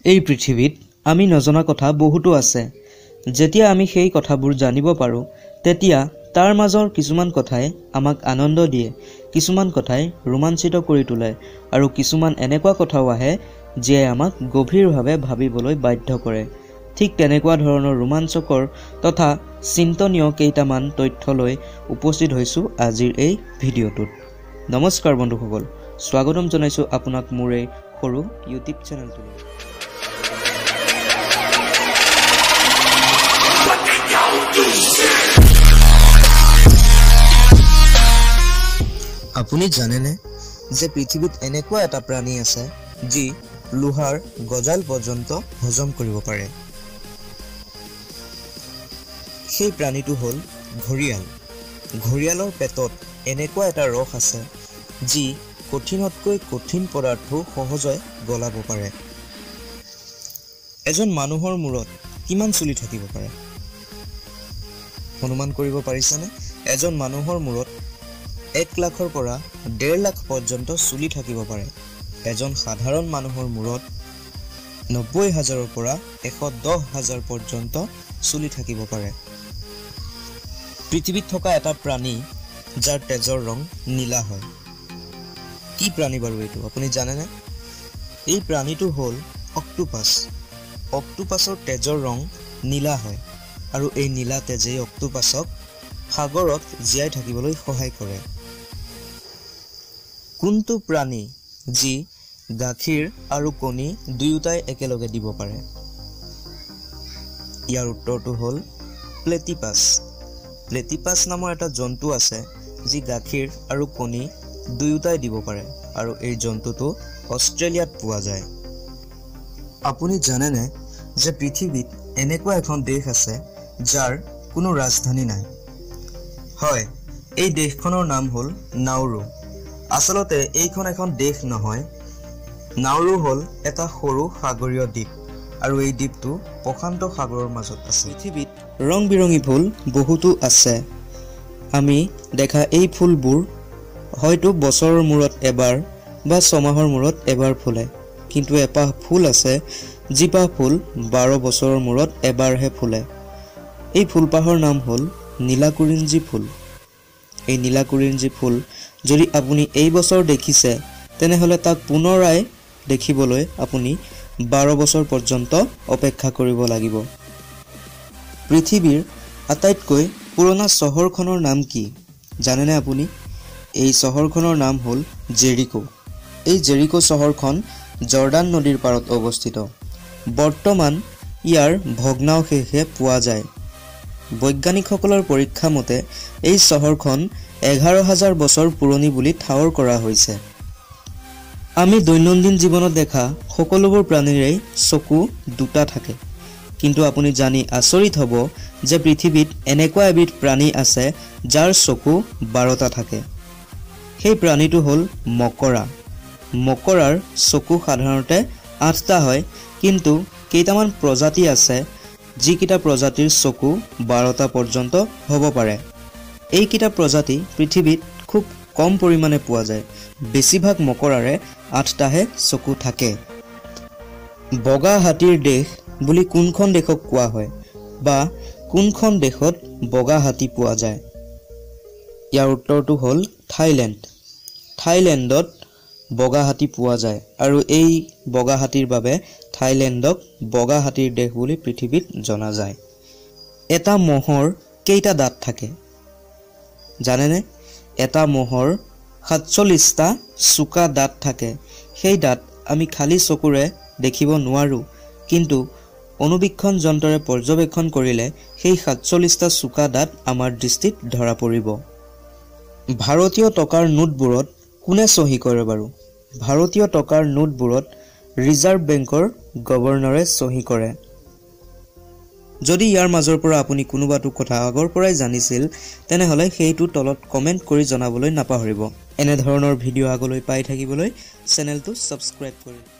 এই পৃথিৱীত আমি নজনা কথা বহুতো আছে। যেতিয়া আমি সেই কথাবোৰ জানিব পাৰোঁ তেতিয়া তাৰ মাজৰ কিছুমান কথাই আমাক আনন্দ দিয়ে, কিছুমান কথাই ৰোমাঞ্চিত কৰি তোলে আৰু কিছুমান এনেকুৱা কথাও আহে যিয়ে আমাক গভীৰভাৱে ভাবিবলৈ বাধ্য কৰে। ঠিক তেনেকুৱা ধৰণৰ ৰোমাঞ্চকৰ তথা চিন্তনীয় কেইটামান তথ্য লৈ উপস্থিত হৈছোঁ আজিৰ এই ভিডিঅ'টোত। নমস্কাৰ বন্ধুসকল, স্বাগতম জনাইছোঁ আপোনাক মোৰ এই সৰু ইউটিউব চেনেলটোলৈ। আপুনি জানেনে যে পৃথিৱীত এনেকুৱা এটা প্ৰাণী আছে যি লোহাৰ গজাল পৰ্যন্ত হজম কৰিব পাৰে। সেই প্ৰাণীটো হ'ল ঘৰিয়াল। ঘৰিয়ালৰ পেটত এনেকুৱা এটা ৰস আছে যি কঠিনতকৈ কঠিন পদাৰ্থও সহজে গলাব পাৰে। এজন মানুহৰ মূৰত কিমান চুলি থাকিব পাৰে অনুমান কৰিব পাৰিছেনে? এজন মানুহৰ মূৰত 1 লাখৰ পৰা 1.5 লাখ পৰ্যন্ত চুলি থাকিব পাৰে। এজন সাধাৰণ মানুহৰ মূৰত 90,000ৰ পৰা 110,000 পৰ্যন্ত চুলি থাকিব পাৰে। পৃথিৱীত থকা এটা প্ৰাণী যাৰ তেজৰ ৰং নীলা হয়। কি প্ৰাণী বাৰু এইটো আপুনি জানেনে? এই প্ৰাণীটো হ'ল অক্টোপাছ। অক্টোপাছৰ তেজৰ ৰং নীলা হয় আৰু এই নীলা তেজেই অক্টোপাছক সাগৰত জীয়াই থাকিবলৈ সহায় কৰে। কোনটো প্ৰাণী যি গাখীৰ আৰু কণী দুয়োটাই একেলগে দিব পাৰে? ইয়াৰ উত্তৰটো হ'ল প্লেটিপাছ। প্লেটিপাছ নামৰ এটা জন্তু আছে যি গাখীৰ আৰু কণী দুয়োটাই দিব পাৰে আৰু এই জন্তুটো অষ্ট্ৰেলিয়াত পোৱা যায়। আপুনি জানেনে যে পৃথিৱীত এনেকুৱা এখন দেশ আছে যাৰ কোনো ৰাজধানী নাই? হয়, এই দেশখনৰ নাম হ'ল নাউৰু। আচলতে এইখন এখন দেশ নহয়। নাউৰু হ'ল এটা সৰু সাগৰীয় দ্বীপ আৰু এই দ্বীপটো প্ৰশান্ত সাগৰৰ মাজত আছে। পৃথিৱীত ৰং বিৰঙী ফুল বহুতো আছে। আমি দেখা এই ফুলবোৰ হয়তো বছৰৰ মূৰত এবাৰ বা 6 মাহৰ মূৰত এবাৰ ফুলে, কিন্তু এপাহ ফুল আছে যিপাহ ফুল 12 বছৰৰ মূৰত এবাৰহে ফুলে। এই ফুলপাহৰ নাম হ'ল নীলাকুৰিঞ্জী ফুল। এই নীলাকুৰিঞ্জী ফুল যদি আপুনি এই বছৰ দেখিছে তেনেহ'লে তাক পুনৰাই দেখিবলৈ আপুনি 12 বছৰ পৰ্যন্ত অপেক্ষা কৰিব লাগিব। পৃথিৱীৰ আটাইতকৈ পুৰণা চহৰখনৰ নাম কি জানেনে আপুনি? এই চহৰখনৰ নাম হ'ল জেৰিকো। এই জেৰিকো চহৰখন জৰ্ডান নদীৰ পাৰত অৱস্থিত। বৰ্তমান ইয়াৰ ভগ্নাৱশেষহে পোৱা যায়। বৈজ্ঞানিকসকলৰ পৰীক্ষা মতে এই চহৰখন 11,000 বছৰ পুৰণি বুলি ঠাৱৰ কৰা হৈছে। আমি দৈনন্দিন জীৱনত দেখা সকলোবোৰ প্ৰাণীৰেই চকু 2টা থাকে, কিন্তু আপুনি জানি আচৰিত হ'ব যে পৃথিৱীত এনেকুৱা এবিধ প্ৰাণী আছে যাৰ চকু 12টা থাকে। সেই প্ৰাণীটো হ'ল মকৰা। মকৰাৰ চকু সাধাৰণতে 8টা হয়, কিন্তু কেইটামান প্ৰজাতি আছে যিকেইটা প্ৰজাতিৰ চকু 12টা পৰ্যন্ত হ'ব পাৰে। এইকেইটা প্ৰজাতি পৃথিৱীত খুব কম পৰিমাণে পোৱা যায়। বেছিভাগ মকৰাৰে 8টাহে চকু থাকে। বগা হাতীৰ দেশ বুলি কোনখন দেশক কোৱা হয় বা কোনখন দেশত বগা হাতী পোৱা যায়? ইয়াৰ উত্তৰটো হ'ল থাইলেণ্ড। থাইলেণ্ডত বগা হাতী পোৱা যায় আৰু এই বগা হাতীৰ বাবে থাইলেণ্ডক বগা হাতীৰ দেশ বুলি পৃথিৱীত জনা যায়। এটা মহৰ কেইটা দাঁত থাকে জানেনে? এটা মহৰ 47টা চোকা দাঁত থাকে। সেই দাঁত আমি খালী চকুৰে দেখিব নোৱাৰোঁ, কিন্তু অনুবীক্ষণ যন্ত্ৰৰে পৰ্যবেক্ষণ কৰিলে সেই 47টা চোকা দাঁত আমাৰ দৃষ্টিত ধৰা পৰিব। ভাৰতীয় টকাৰ নোটবোৰত কোনে চহী কৰে বাৰু? ভাৰতীয় টকাৰ নোটবোৰত ৰিজাৰ্ভ বেংকৰ গভৰ্ণৰে চহী কৰে। যদি ইয়াৰ মাজৰ পৰা আপুনি কোনোবাটো কথা আগৰ পৰাই জানিছিল তেনেহ'লে সেইটো তলত কমেণ্ট কৰি জনাবলৈ নাপাহৰিব। এনেধৰণৰ ভিডিঅ' আগলৈ পাই থাকিবলৈ চেনেলটো ছাবস্ক্ৰাইব কৰিব।